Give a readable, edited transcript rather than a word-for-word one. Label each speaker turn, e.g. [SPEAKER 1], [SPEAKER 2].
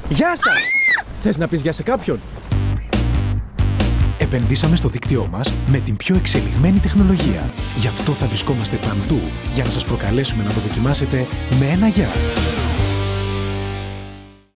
[SPEAKER 1] Γεια σας! Θες να πεις γεια σε κάποιον?
[SPEAKER 2] Επενδύσαμε στο δίκτυό μας με την πιο εξελιγμένη τεχνολογία. Γι' αυτό θα βρισκόμαστε παντού για να σας προκαλέσουμε να το δοκιμάσετε με ένα γεια.